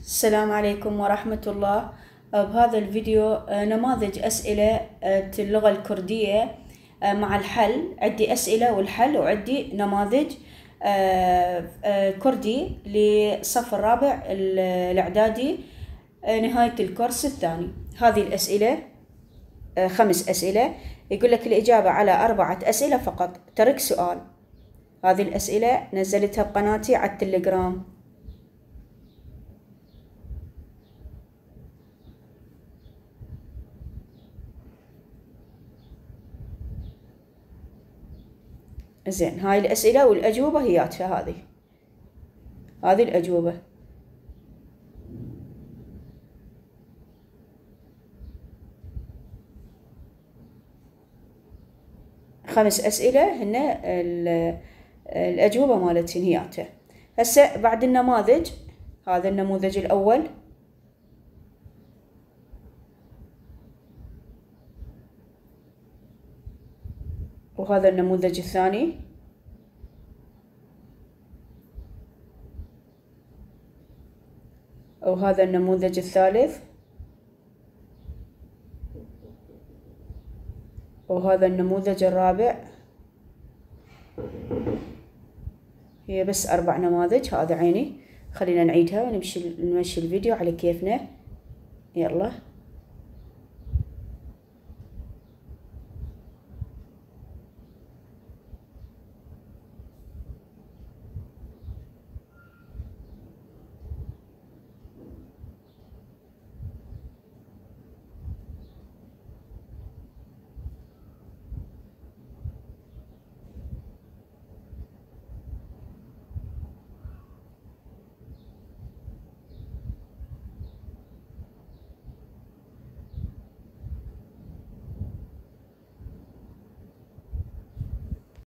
السلام عليكم ورحمة الله. بهذا الفيديو نماذج أسئلة اللغة الكردية مع الحل. عندي أسئلة والحل، وعندي نماذج كردي لصف الرابع الإعدادي نهاية الكورس الثاني. هذه الأسئلة 5 أسئلة. يقول لك الإجابة على 4 أسئلة فقط، ترك سؤال. هذه الأسئلة نزلتها بقناتي على التليجرام. زين، هاي الأسئلة والأجوبة هياتها. هذه الأجوبة. خمس أسئلة هن الأجوبة مالتهن هياتها. هسه بعد النماذج، هذا النموذج الأول، وهذا النموذج الثاني، وهذا النموذج الثالث، وهذا النموذج الرابع. هي بس 4 نماذج. هذا عيني. خلينا نعيدها ونمشي الفيديو على كيفنا. يلا.